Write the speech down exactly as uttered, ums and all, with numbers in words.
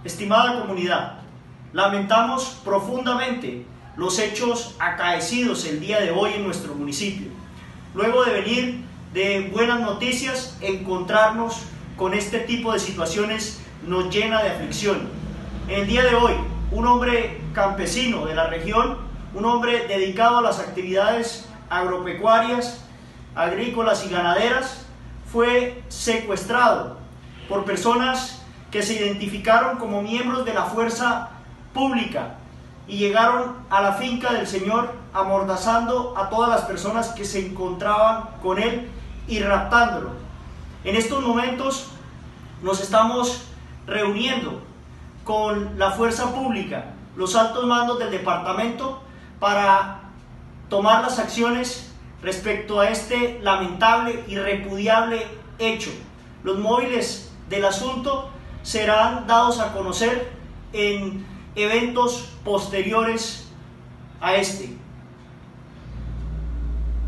Estimada comunidad, lamentamos profundamente los hechos acaecidos el día de hoy en nuestro municipio. Luego de venir de buenas noticias, encontrarnos con este tipo de situaciones nos llena de aflicción. En el día de hoy, un hombre campesino de la región, un hombre dedicado a las actividades agropecuarias, agrícolas y ganaderas, fue secuestrado por personas que se identificaron como miembros de la fuerza pública y llegaron a la finca del señor amordazando a todas las personas que se encontraban con él y raptándolo. En estos momentos nos estamos reuniendo con la fuerza pública, los altos mandos del departamento, para tomar las acciones respecto a este lamentable y repudiable hecho. Los móviles del asunto serán dados a conocer en eventos posteriores a este.